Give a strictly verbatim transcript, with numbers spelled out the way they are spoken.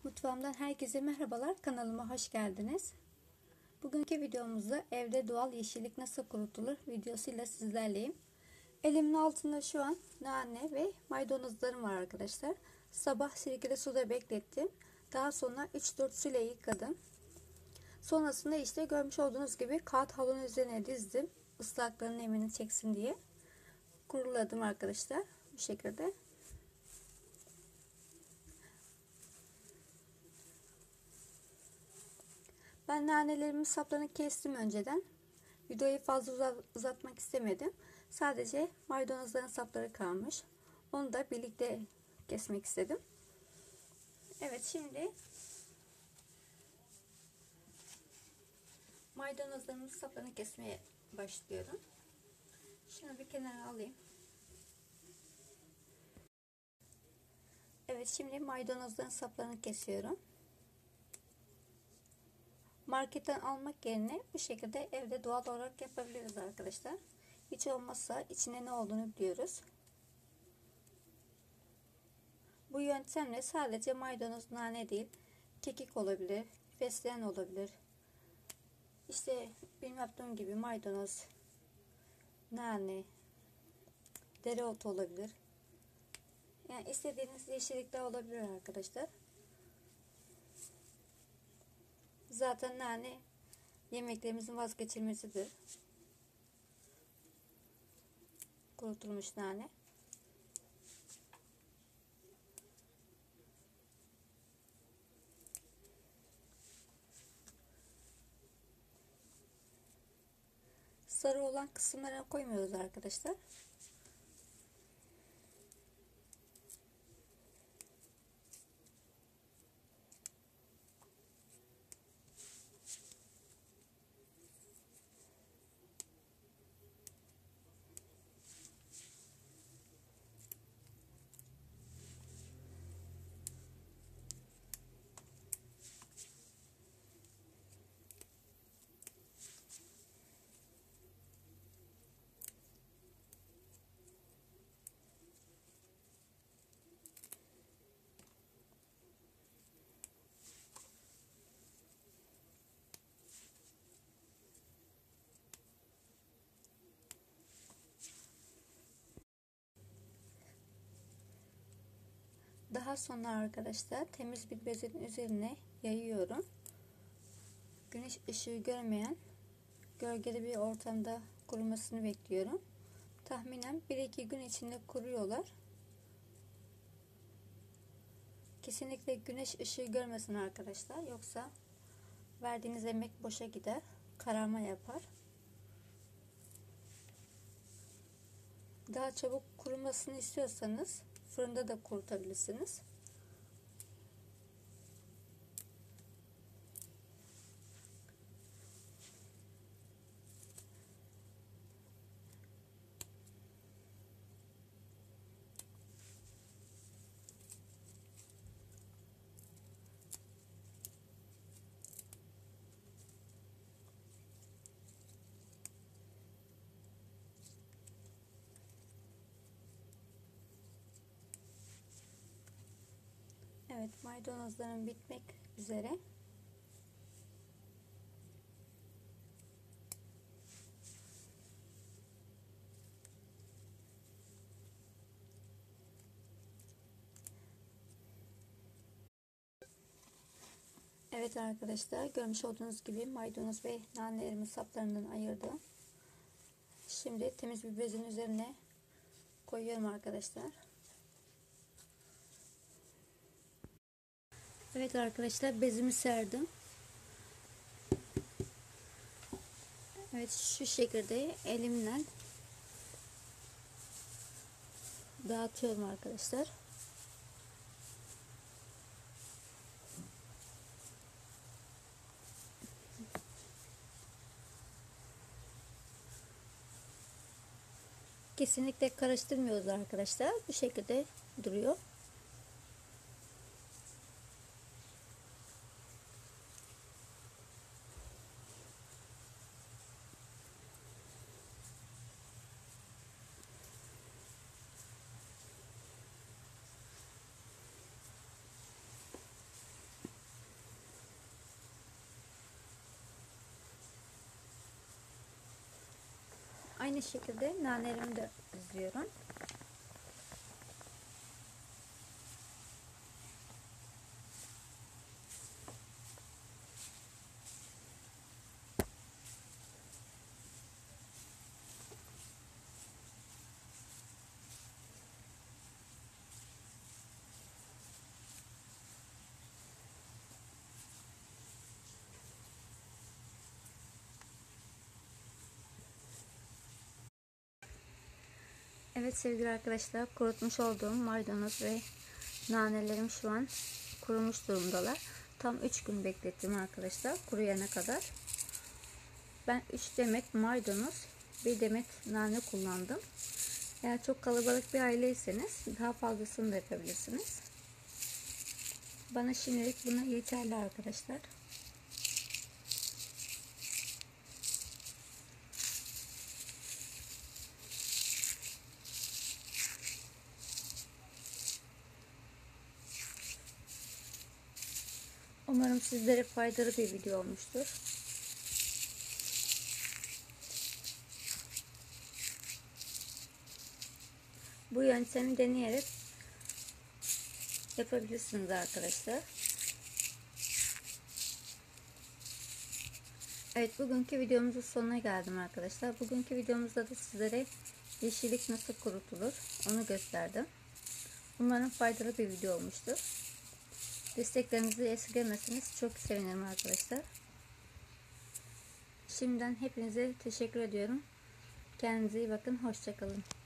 Mutfağımdan herkese merhabalar. Kanalıma hoş geldiniz. Bugünkü videomuzda evde doğal yeşillik nasıl kurutulur videosuyla sizlerleyim. Elimin altında şu an nane ve maydanozlarım var arkadaşlar. Sabah sirkeli suda beklettim. Daha sonra üç dört suyla yıkadım. Sonrasında işte görmüş olduğunuz gibi kağıt havlunun üzerine dizdim. Islakların nemini çeksin diye. Kuruladım arkadaşlar. Bu şekilde. Ben nanelerimin saplarını kestim önceden. Videoyu fazla uzatmak istemedim. Sadece maydanozların sapları kalmış. Onu da birlikte kesmek istedim. Evet, şimdi maydanozlarımın saplarını kesmeye başlıyorum. Şunu bir kenara alayım. Evet, şimdi maydanozların saplarını kesiyorum. Marketten almak yerine bu şekilde evde doğal olarak yapabiliriz arkadaşlar. Hiç olmazsa içine ne olduğunu biliyoruz. Bu yöntemle sadece maydanoz, nane değil, kekik olabilir, fesleğen olabilir. İşte benim yaptığım gibi maydanoz, nane, dereotu olabilir. Yani istediğiniz yeşillikler olabilir arkadaşlar. Zaten nane yemeklerimizin vazgeçilmesidir. Kurutulmuş nane. Sarı olan kısımlara koymuyoruz arkadaşlar. Daha sonra arkadaşlar temiz bir bezin üzerine yayıyorum. Güneş ışığı görmeyen gölgeli bir ortamda kurumasını bekliyorum. Tahminen bir iki gün içinde kuruyorlar. Kesinlikle güneş ışığı görmesin arkadaşlar. Yoksa verdiğiniz emek boşa gider. Kararma yapar. Daha çabuk kurumasını istiyorsanız fırında da kurutabilirsiniz. Evet, maydanozlarım bitmek üzere. Evet arkadaşlar, görmüş olduğunuz gibi maydanoz ve nanelerimi saplarından ayırdım. Şimdi temiz bir bezin üzerine koyuyorum arkadaşlar. Evet arkadaşlar, bezimi serdim. Evet, şu şekilde elimle dağıtıyorum arkadaşlar. Kesinlikle karıştırmıyoruz arkadaşlar. Bu şekilde duruyor. Aynı şekilde nanelerimi de diziyorum. Evet sevgili arkadaşlar, kurutmuş olduğum maydanoz ve nanelerim şu an kurumuş durumdalar. Tam üç gün beklettim arkadaşlar, kuruyana kadar. Ben üç demet maydanoz, bir demet nane kullandım. Eğer çok kalabalık bir aileyseniz daha fazlasını da yapabilirsiniz. Bana şimdilik buna yeterli arkadaşlar. Umarım sizlere faydalı bir video olmuştur. Bu yöntemi deneyerek yapabilirsiniz arkadaşlar. Evet, bugünkü videomuzun sonuna geldim arkadaşlar. Bugünkü videomuzda da sizlere yeşillik nasıl kurutulur onu gösterdim. Umarım faydalı bir video olmuştur. Desteklerinizi esirgemezseniz çok sevinirim arkadaşlar. Şimdiden hepinize teşekkür ediyorum. Kendinize iyi bakın. Hoşça kalın.